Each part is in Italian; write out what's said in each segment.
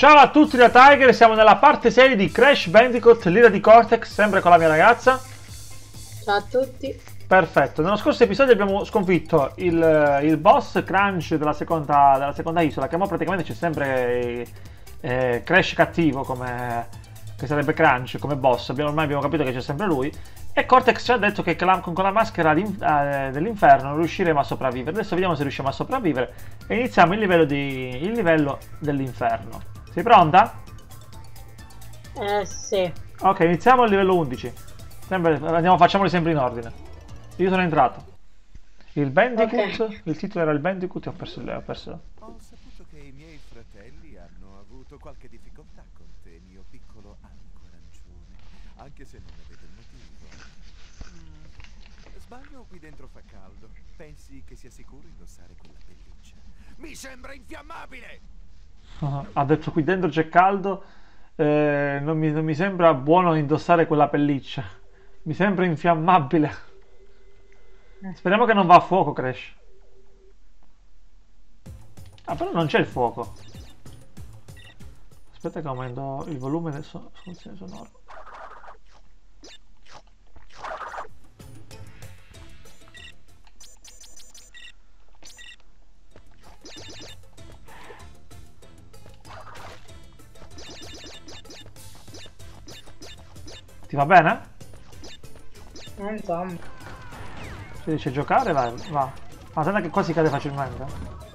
Ciao a tutti da Tiger, siamo nella parte 6 di Crash Bandicoot, l'ira di Cortex, sempre con la mia ragazza. Ciao a tutti. Perfetto, nello scorso episodio abbiamo sconfitto il boss Crunch della seconda isola, che ora praticamente c'è sempre Crash cattivo, che sarebbe Crunch come boss, ormai abbiamo capito che c'è sempre lui. E Cortex ci ha detto che con la maschera dell'inferno non riusciremo a sopravvivere. Adesso vediamo se riusciamo a sopravvivere e iniziamo il livello dell'inferno. Sei pronta? Sì. Ok, iniziamo il livello 11. Facciamoli sempre in ordine. Io sono entrato. Il Bandicoot, Ok. il titolo era il Bandicoot e ho perso. Ho saputo che i miei fratelli hanno avuto qualche difficoltà con te, mio piccolo amico arancione, anche se non ne vedo il motivo. Sbaglio, qui dentro fa caldo. Pensi che sia sicuro indossare quella pelliccia? Mi sembra infiammabile! Ha detto qui dentro c'è caldo. Non mi sembra buono indossare quella pelliccia. Mi sembra infiammabile. Speriamo che non va a fuoco, Crash. Ah, però non c'è il fuoco. Aspetta che aumento il volume del soluzione sonora. Ti va bene? Insomma. Se dice giocare, va. Ma guarda che qua si cade facilmente.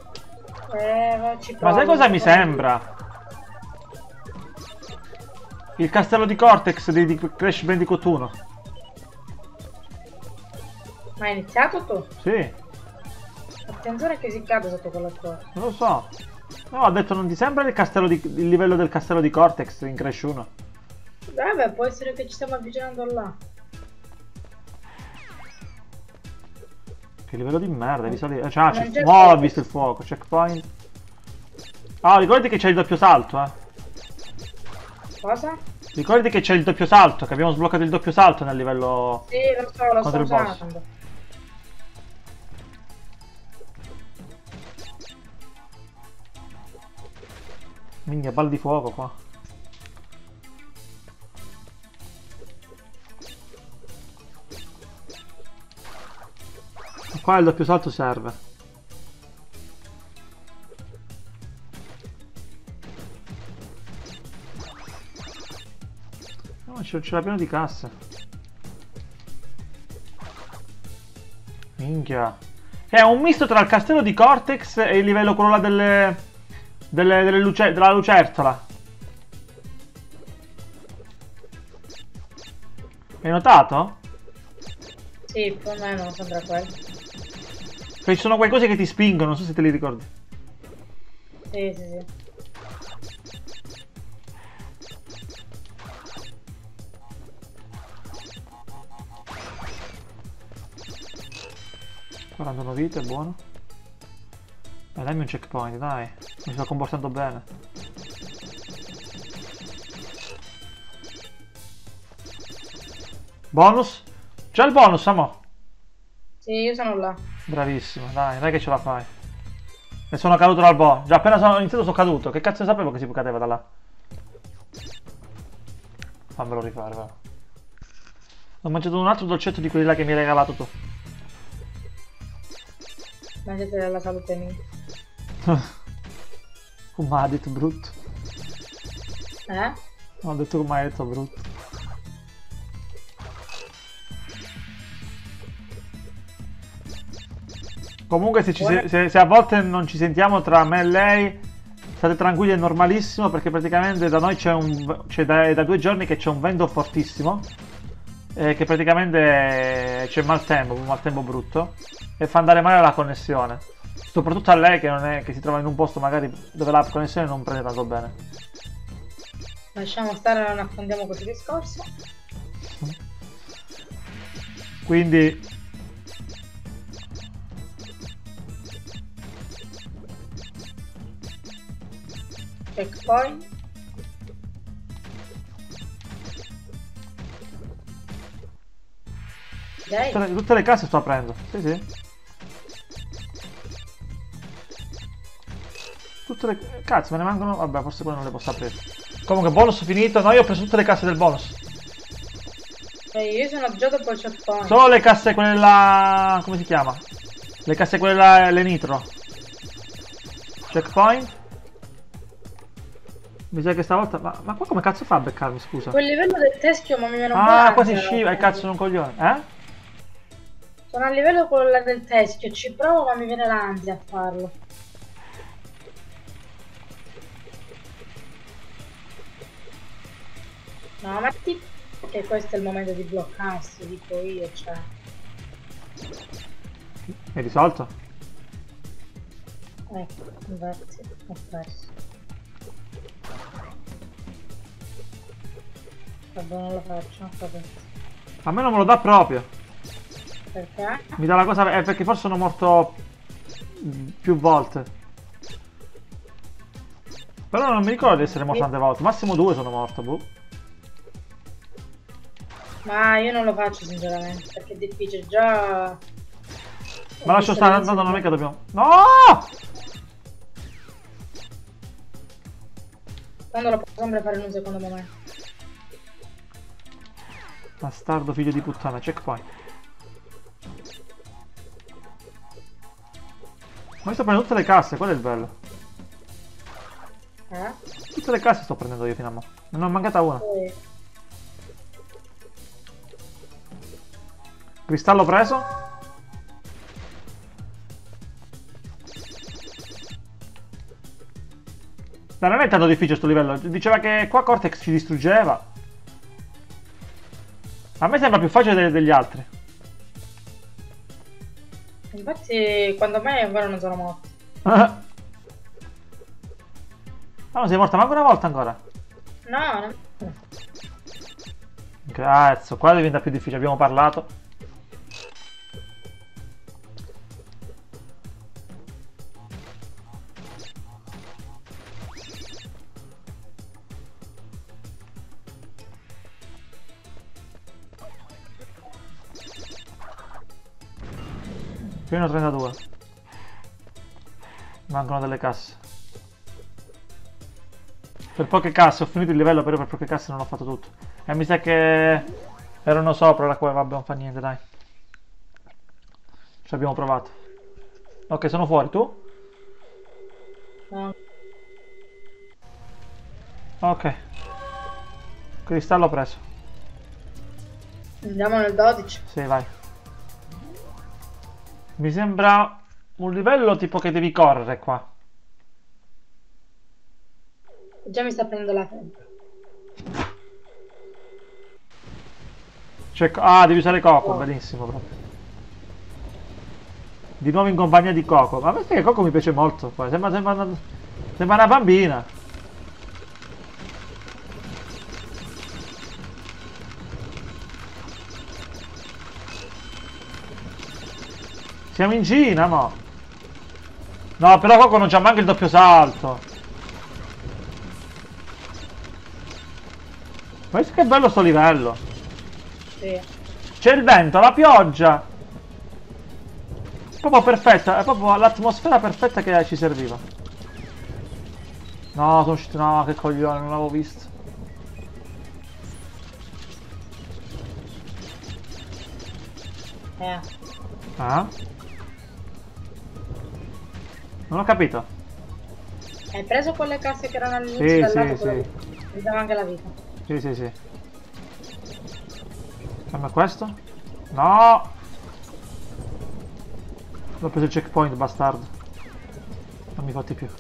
Ci Ma provo, sai cosa mi sembra? Il castello di Cortex di Crash Bandicoot 1. Ma hai iniziato tu? Sì, Attenzione che si cade sotto quella torre. non lo so. No, ho detto non ti sembra il livello del castello di Cortex in Crash 1? Vabbè, può essere che ci stiamo avvicinando là. Che livello di merda, hai visto lì? Cioè, Non c'è no, ho fuoco. visto il fuoco, checkpoint. Ah, ricordati che c'è il doppio salto, Cosa? Ricordati che c'è il doppio salto, che abbiamo sbloccato il doppio salto nel livello Sì, lo sto contro il boss. usando. Minchia, palla di fuoco qua. Qua il doppio salto serve. No, c'era pieno di casse. Minchia. È un misto tra il castello di Cortex e il livello quello là della lucertola. Hai notato? Sì, più o meno sembra quello. Che ci sono quei cosi che ti spingono, non so se te li ricordi. Sì, sì, sì. Guardano vite, è buono. Dammi un checkpoint, dai. Mi sto comportando bene. Bonus? C'è il bonus, amo. Sì, io sono là. Bravissimo, dai che ce la fai. E sono caduto dal boss. Già appena sono iniziato sono caduto. Che cazzo sapevo che si cadeva da là? Fammelo rifare, va. Ho mangiato un altro dolcetto di quelli là che mi hai regalato tu. Mangiate della salute mia. Come ha detto brutto. Ho detto come hai detto brutto. Comunque se a volte non ci sentiamo tra me e lei, state tranquilli, è normalissimo perché praticamente da noi c'è da 2 giorni che c'è un vento fortissimo che praticamente c'è un maltempo brutto e fa andare male la connessione. Soprattutto a lei che si trova in un posto magari dove la connessione non prende tanto bene. Lasciamo stare, non affondiamo questi discorsi. Quindi Checkpoint. Dai. tutte le case sto aprendo. Sì, sì. Tutte le... Cazzo, me ne mancano... Vabbè, forse quello non le posso aprire. Comunque, bonus finito. No, io ho preso tutte le casse del bonus. Io sono già dopo il checkpoint. Solo le casse quelle là... Come si chiama? Le casse quelle là, le nitro. Checkpoint. Mi sa che stavolta... Ma qua come cazzo fa a beccarmi, scusa? Quel livello del teschio, ma mi viene un po' Ah, quasi l'ansia, scivola, cazzo, sono un coglione. Sono a livello con la del teschio, ci provo ma mi viene l'ansia a farlo. No, ma ti... Perché questo è il momento di bloccarsi, dico io, cioè. È risolto? Ecco, infatti, ho perso. Vabbè, non lo faccio, vabbè. A me non me lo dà proprio. Perché? Mi dà la cosa... È perché forse sono morto più volte. Però non mi ricordo di essere morto tante volte. Massimo 2 sono morto, boh. Ma io non lo faccio sinceramente, perché è difficile, già... Ma lascio stare, no, non è che dobbiamo... No! Quando lo posso sempre fare in un secondo momento. Bastardo figlio di puttana, checkpoint. Ma io sto prendendo tutte le casse, quello è il bello. Tutte le casse sto prendendo io fino a mo'. Non ho mancata una. Cristallo preso. Dai, non è tanto difficile sto livello. Diceva che qua Cortex ci distruggeva. A me sembra più facile degli altri. Infatti, quando me ancora non sono morto. Ah, non sei morta manco una volta ancora. No, non... Cazzo, qua diventa più difficile, abbiamo parlato. Più 32. Mancano delle casse. Per poche casse ho finito il livello, però per poche casse non ho fatto tutto. E mi sa che erano sopra la quale vabbè non fa niente, dai. Ci abbiamo provato. Ok, sono fuori, tu? No. Ok. Cristallo preso. Andiamo nel 12. Sì, vai. Mi sembra un livello tipo che devi correre qua. Già mi sta prendendo la febbre. Ah, devi usare Coco, benissimo proprio. Di nuovo in compagnia di Coco. Ma perché Coco mi piace molto qua. Sembra una bambina. Siamo in Cina, mo. No, però Coco non c'ha manco il doppio salto. Ma che bello sto livello. Sì. C'è il vento, la pioggia. Proprio perfetta, è proprio l'atmosfera perfetta che ci serviva. No, sono uscito, no, che coglione, non l'avevo visto. Ah? Non ho capito. Hai preso quelle casse che erano all'inizio Sì, del sì, lato? sì. Mi dava anche la vita. Sì, sì, sì. Fammi questo? No! Ho preso il checkpoint, bastardo. Non mi fotti più.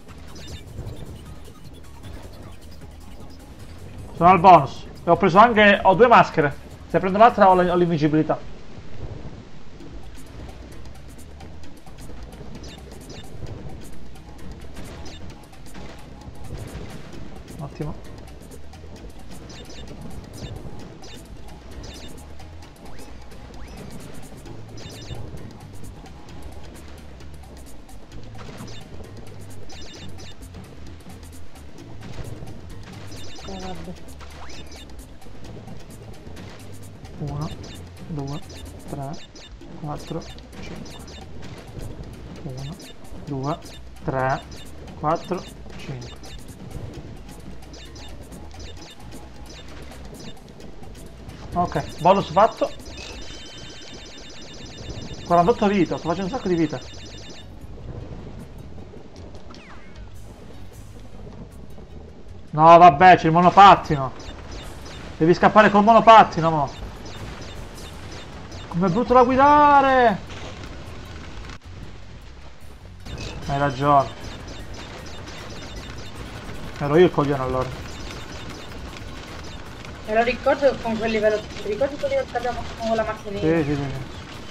Sono al bonus. E ho preso anche... Ho 2 maschere. Se prendo l'altra ho l'invisibilità. Ottimo. Vabbè. 1, 2, 3, 4, 5. 1, 2, 3, 4, 5. Ok, bonus fatto. 48 vita, sto facendo un sacco di vita. No, vabbè, c'è il monopattino. Devi scappare col monopattino, mo. Com'è brutto da guidare! Hai ragione. Ero io il coglione allora. Me lo ricordo con quel livello. Ti ricordi quel livello che abbiamo fatto con la macchinina? Sì.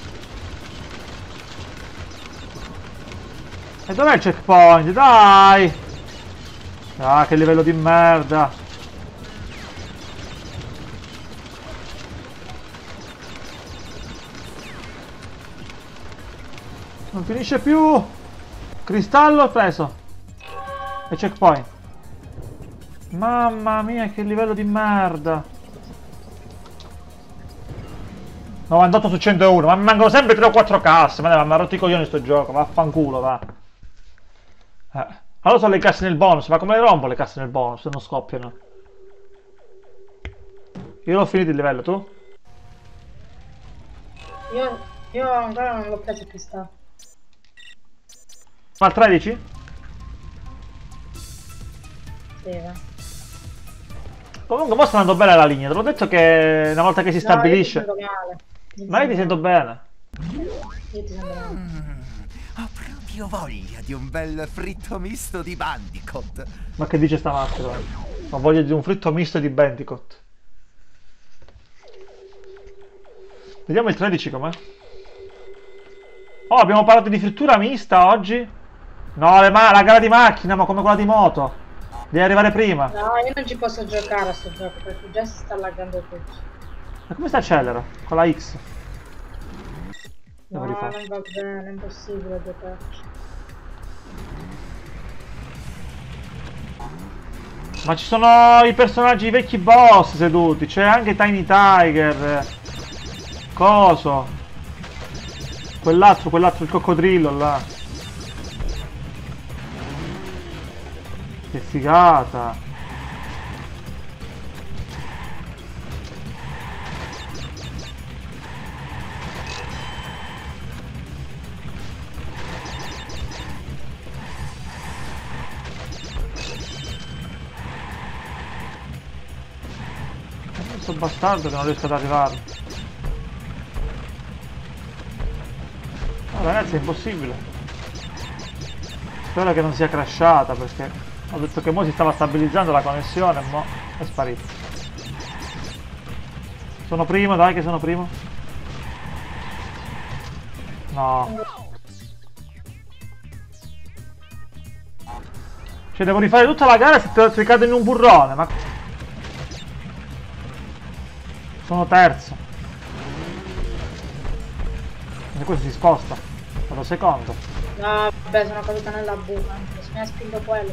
E dov'è il checkpoint? Dai! Ah, che livello di merda! Non finisce più! Cristallo preso! E checkpoint! Mamma mia, che livello di merda! 98 su 101, ma mi mancano sempre 3 o 4 casse, ma mi ha rotto i coglioni sto gioco, vaffanculo, va. Allora sono le casse nel bonus, ma come le rompo le casse nel bonus se non scoppiano? Io l'ho finito il livello, tu? Io ancora non l'ho preso più sta. Ma al 13? Sì, va. Comunque mo sta andando bene la linea, te l'ho detto che una volta che si stabilisce... Io ti sento male. Ma io ti sento bene. Io ti sento male. Ho proprio voglia di un bel fritto misto di Bandicoot. Ma che dice sta maschera? Ho voglia di un fritto misto di Bandicoot. Vediamo il 13 com'è. Oh, abbiamo parlato di frittura mista oggi? No, la gara di macchina, ma come quella di moto. Devi arrivare prima. No, io non ci posso giocare a sto gioco perché già si sta laggando tutto. Ma come si accelera? Con la X. No, Devo non rifare. va bene, è impossibile giocarci. Ma ci sono i personaggi, i vecchi boss seduti. C'è anche Tiny Tiger. Coso. Quell'altro, il coccodrillo là. Che figata. Questo bastardo che non riesco ad arrivare. No, ragazzi, è impossibile. Spero che non sia crashata perché ho detto che mo si stava stabilizzando la connessione e mo è sparito. Sono primo, dai che sono primo. No. Cioè devo rifare tutta la gara se cado in un burrone, ma... Sono terzo. E questo si sposta. Vado secondo. No, vabbè, sono caduta nella buca. Mi ha spinto quello.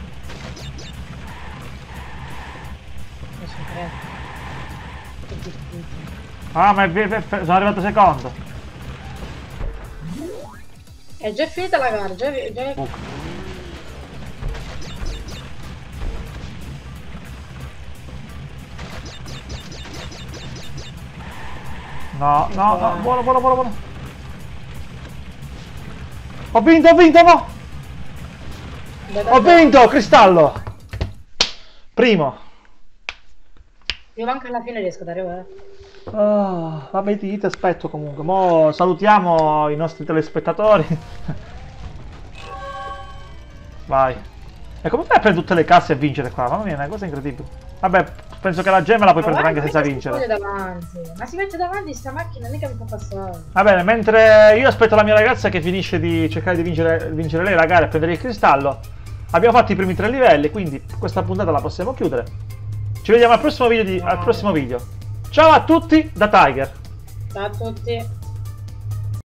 Non so credo. Che difficile. Ah, ma sono arrivato secondo. È già finita la gara, già... No, buono. Ho vinto, mo! Ho vinto, cristallo! Primo. Io anche alla fine riesco ad arrivare. Vabbè, ti aspetto comunque. Mo salutiamo i nostri telespettatori. Vai. E come fai a prendere tutte le casse e vincere qua? Mamma mia, è una cosa incredibile. Vabbè, penso che la gemma la puoi prendere anche senza vincere. Ma si mette davanti sta macchina, mica mi fa passare. Va bene, mentre io aspetto la mia ragazza che finisce di cercare di vincere lei la gara e prendere il cristallo. Abbiamo fatto i primi 3 livelli, quindi questa puntata la possiamo chiudere. Ci vediamo al prossimo video. Ciao a tutti da Tiger. Ciao a tutti.